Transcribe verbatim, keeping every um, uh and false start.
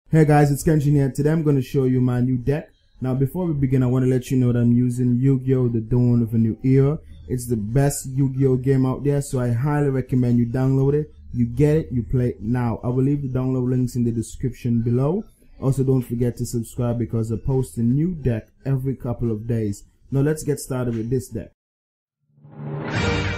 Hey guys, it's Kenshin here. Today I'm going to show you my new deck. Now before we begin, I want to let you know that I'm using Yu-Gi-Oh! The Dawn of a New Era. It's the best Yu-Gi-Oh! Game out there, so I highly recommend you download it. You get it, you play it now. I will leave the download links in the description below. Also, don't forget to subscribe because I post a new deck every couple of days. Now let's get started with this deck.